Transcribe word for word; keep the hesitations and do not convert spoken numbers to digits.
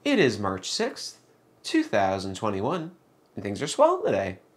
It is March sixth, two thousand twenty-one, and things are swell today.